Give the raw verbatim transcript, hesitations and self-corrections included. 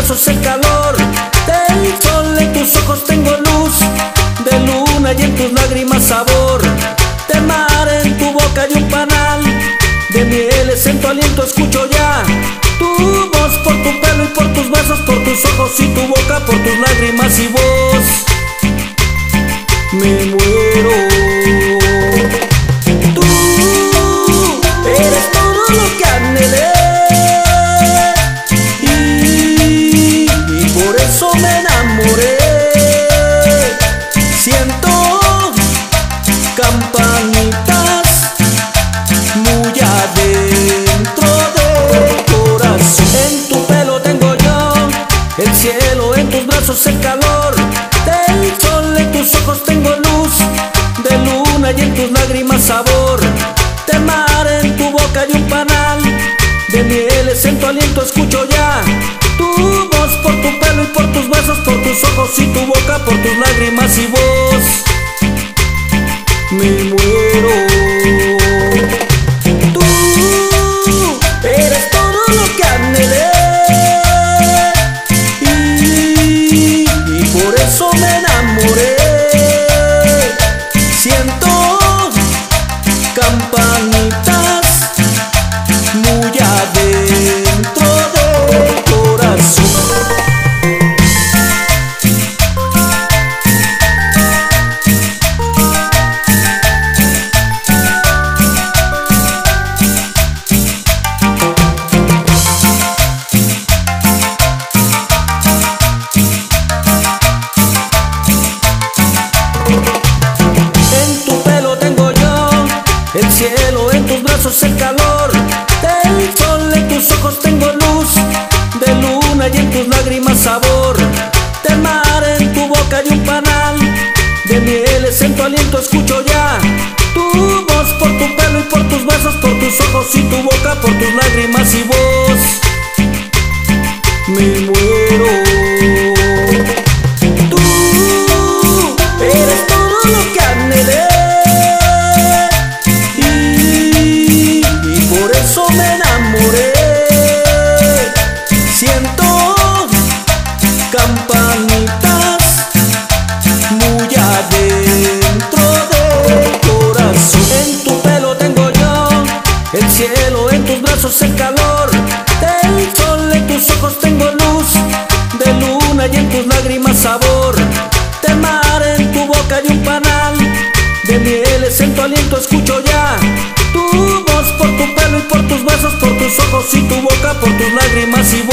brazos el calor del sol, en tus ojos tengo luz de luna y en tus lágrimas sabor de mar, en tu boca hay un panal de mieles, en tu aliento escucho ya tu voz, por tu pelo y por tus besos, por tus ojos y tu boca, por tus lágrimas y voz. Me muero. Tú eres todo lo que anhelé y, y por eso me enamoré. Siento campanitas muy adentro del corazón. En tu pelo tengo yo el cielo, en tus brazos el calor del sol, en tus ojos tengo luz de luna y en tus lágrimas sabor de mar, en tu boca hay un panal de mieles, en tu aliento escucho ya tu voz, por tu pelo y por tus besos, por tus ojos y tu boca, por tus lágrimas y voz. Me muero. Tú eres todo lo que anhelé y, y por eso me enamoré. Siento campanitas muy adentro del corazón. El cielo, en tus brazos el calor del sol, en tus ojos tengo luz de luna y en tus lágrimas sabor de mar, en tu boca hay un panal de mieles, en tu aliento escucho ya tu voz, por tu pelo y por tus besos, por tus ojos y tu boca, por tus lágrimas y voz. Me muero. Tú eres todo lo que anhelé y por eso me enamoré. Siento campanitas muy adentro del corazón. En tu pelo tengo yo el cielo, en tus brazos el calor del sol, en tus ojos tengo luz de luna y en tus lágrimas sabor de mar, en tu boca hay un panal de mieles, en tu aliento escucho ya tu voz, por tu pelo y por tus besos, por tus ojos y tu boca, por tus lágrimas y voz.